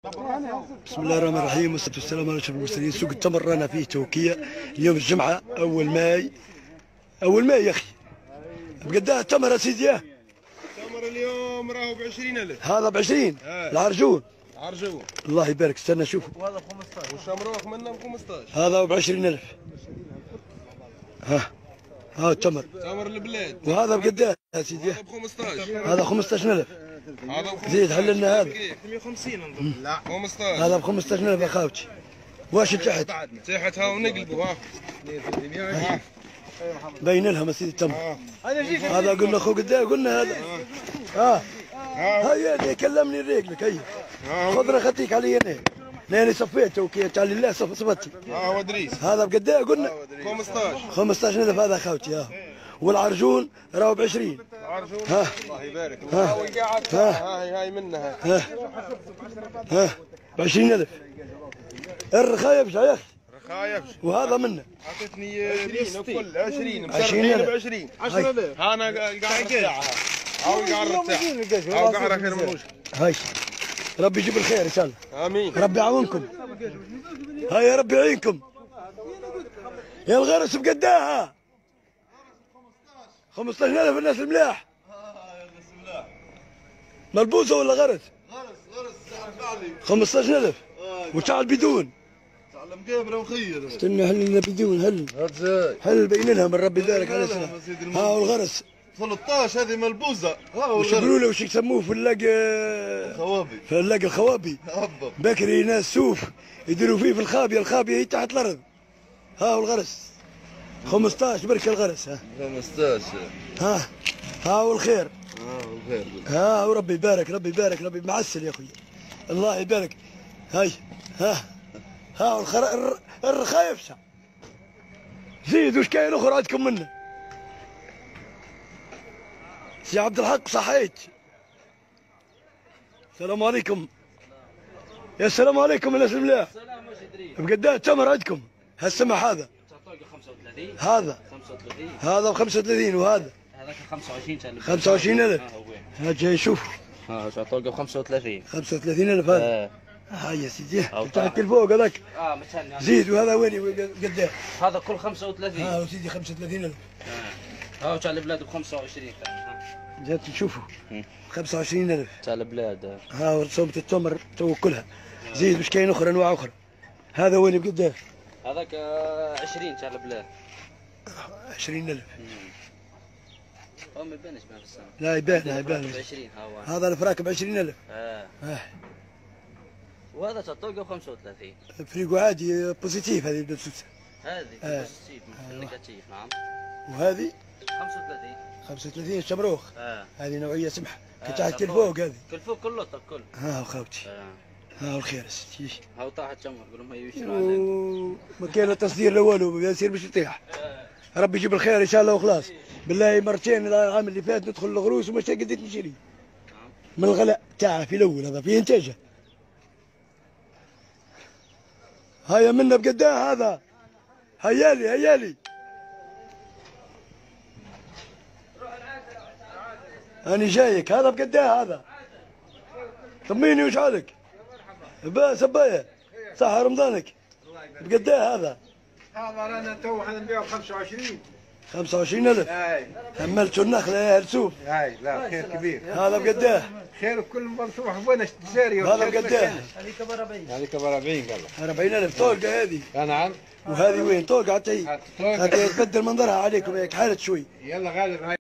بسم الله الرحمن الرحيم والصلاة والسلام على أشرف المرسلين. سوق التمر رانا فيه توكية اليوم الجمعة أول ماي يا أخي. بقداه التمر يا سيدي؟ التمر اليوم راهو ب 20,000. هذا ب 20 العرجون. عرجون الله يبارك، استنى شوفوا. وهذا ب 15 والشمروخ منه ب 15. هذا ب 20,000. ها التمر. تمر البلاد. وهذا بقداه يا سيدي؟ هذا ب 15. هذا 15,000. هذا ب 15. زيد حللنا هذا. 150 نظن. لا 15. هذا ب 15,000 يا خاوتي. واش تحت؟ تحت ها ونقلبوا ها. باين لهم سيدي التمر. هذا قلنا اخو قداه قلنا هذا. هيا كلمني رجلك هيا. خضره خطيك علي انا. لاني صفيته وكي تعالي الله صفتي. هو ادريس. هذا بقداه قلنا 15. 15,000 هذا خاوتي. والعرجون راهو ب 20. العرجون الله يبارك. هاي منها. ب 20,000. الرخايب يا اخي. رخايب. وهذا منه. عطيتني 20 الكل 20 ب 20. 10,000. انا قاعد ساعه. او قاعد ساعه. او قاعد خير من وجهك. هاي ربي يجيب الخير ان شاء الله. امين. ربي يعاونكم. هاي يا ربي يعينكم. يا الغرس بقداها 15,000 الناس الملاح. ملبوسه ولا غرس؟ غرس فعلي 15,000. وشعل بدون. تعلم كيف لو خير. استنى هل بدون هل بين لها من ربي ذلك على السلام. ها والغرس 13 هذه ملبوسه. وش يقولوا له وش يسموه في خوابي. في اللاقي الخوابي. بكري ناس سوف يديروا فيه في الخابيه هي تحت الارض. ها والغرس 15 برك الغرس. 15. ها والخير. والخير. وربي يبارك ربي معسل يا اخوي. الله يبارك. هاي الرخايفشه. زيد وش كاين اخر عندكم منه؟ سي عبد الحق صحيت. السلام عليكم. يا السلام عليكم الناس الملاح. السلام واش ادري. بقداه التمر عندكم؟ هالسمح هذا. 35. هذا 35. هذا ب 35 وهذا هذاك 25 كان 25,000. ها جاي شوف. شعطوه ب 35. 35,000 هذا. هاي يا سيدي تحت الفوق هذاك. متهني. زيد وهذا وين قداه؟ هذا كل 35. وسيدي 35,000. تاع البلاد ب 25 كان. جات تشوفوا 25,000 تاع البلاد. ورسومة التمر تو كلها. زيد وش كاين اخرى انواع اخرى. هذا وين بقداه؟ هذاك 20 تاع البلاد. 20,000. هو ما يبانش ما في السنة. لا يبان 20 هذا الفراك ب 20,000. وهذا شطوقه ب 35. فريقو عادي بوزيتيف هذه البسوسه. هذه بوزيتيف نيجاتيف. نعم. وهذه 35. 35 الشمروخ. هذه نوعيه سمحه تحت الفوق هذه. الفوق كله كل. خوتي. والخير يا ستي. هاو طاحت شمر يقولوا ما يشيلوا عليك. ما كان تصدير الاول يصير باش يطيح. ربي يجيب الخير ان شاء الله وخلاص. بالله مرتين العام اللي فات ندخل الغروس ومش قديت نشري. من الغلاء تاعه في الاول هذا في انتاجه. هيا منا بقداه هذا. هيالي أنا جايك. هذا بقداه هذا. طميني وش حالك؟ سبايا صح رمضانك. بقداه هذا رانا تو حنا نبيعو ب 25. 25,000. حملتوا النخله يا هلسوف. لا خير كبير. هذا بقداه خير وكل مفتوح وين تجاري. هذا بقداه. هذيك ب 40. هذيك ب 40 قال 40,000 طولقه هذه. نعم. وهذه وين طولقه حتى هي. هذه تبدل منظرها عليكم هيك حالة شوي. يلا غالب.